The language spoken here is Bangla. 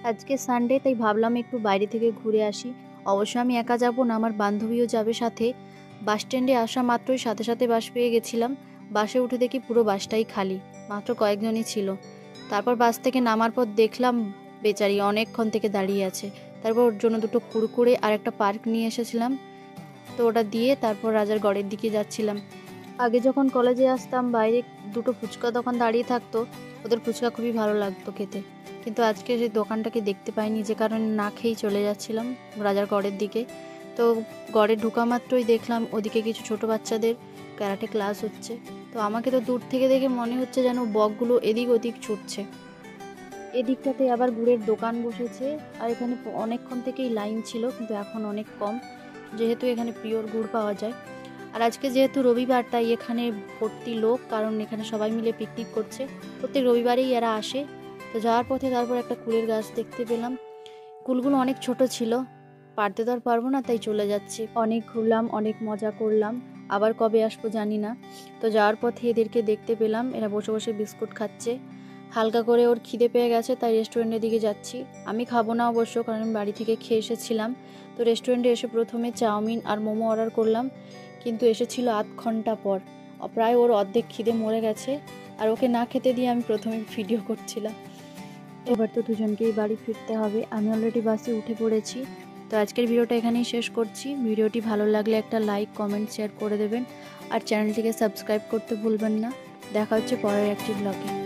আজকে সানডে, তাই ভাবলাম একটু বাইরে থেকে ঘুরে আসি। অবশ্য আমি একা যাব না, আমার বান্ধবীও যাবে সাথে। বাস স্ট্যান্ডে আসা মাত্রই সাথে সাথে বাস পেয়ে গেছিলাম। বাসে উঠে দেখি পুরো বাসটাই খালি, মাত্র কয়েকজনই ছিল। তারপর বাস থেকে নামার পর দেখলাম বেচারি অনেকক্ষণ থেকে দাঁড়িয়ে আছে। তারপর ওর জন্য দুটো কুরকুরে আর একটা পার্ক নিয়ে এসেছিলাম, তো ওটা দিয়ে তারপর রাজারগড়ের দিকে যাচ্ছিলাম। আগে যখন কলেজে আসতাম বাইরে দুটো ফুচকা দোকান দাঁড়িয়ে থাকতো, ওদের ফুচকা খুবই ভালো লাগতো খেতে। কিন্তু আজকে সেই দোকানটাকে দেখতে পাইনি, যে কারণে না খেয়েই চলে যাচ্ছিলাম রাজারগড়ের দিকে। তো গড়ে ঢোকা মাত্রই দেখলাম ওদিকে কিছু ছোট বাচ্চাদের ক্যারাটে ক্লাস হচ্ছে। তো আমাকে তো দূর থেকে দেখে মনে হচ্ছে যেন বকগুলো এদিক ওদিক ছুটছে। এদিকটাতে আবার গুড়ের দোকান বসেছে, আর এখানে অনেকক্ষণ থেকেই লাইন ছিল, কিন্তু এখন অনেক কম, যেহেতু এখানে পিওর গুড় পাওয়া যায়। আর আজকে যেহেতু রবিবার, তাই এখানে ভর্তি লোক, কারণ এখানে সবাই মিলে পিকনিক করছে। প্রত্যেক রবিবারেই এরা আসে। তো যাওয়ার পথে তারপর একটা কুলের গাছ দেখতে পেলাম। কুলগুলো অনেক ছোট ছিল, পারতে তো আর পারবো না, তাই চলে যাচ্ছি। অনেক ঘুরলাম, অনেক মজা করলাম, আবার কবে আসবো জানি না। তো যাওয়ার পথে এদেরকে দেখতে পেলাম, এরা বসে বসে বিস্কুট খাচ্ছে। হালকা করে ওর খিদে পেয়ে গেছে, তাই রেস্টুরেন্টের দিকে যাচ্ছি। আমি খাবো না অবশ্য, কারণ আমি বাড়ি থেকে খেয়ে এসেছিলাম। তো রেস্টুরেন্টে এসে প্রথমে চাউমিন আর মোমো অর্ডার করলাম, কিন্তু এসেছিল আধ ঘন্টা পর। প্রায় ওর অর্ধেক খিদে মরে গেছে, আর ওকে না খেতে দিয়ে আমি প্রথমে ভিডিও করছিলাম। এবার তো দুজনকেই বাড়ি ফিরতে হবে, আমি অলরেডি বাসে উঠে পড়েছি। তো আজকের ভিডিওটা এখানেই শেষ করছি। ভিডিওটি ভালো লাগলে একটা লাইক, কমেন্ট, শেয়ার করে দেবেন, আর চ্যানেলটিকে সাবস্ক্রাইব করতে ভুলবেন না। দেখা হচ্ছে পরের একটি ব্লগে।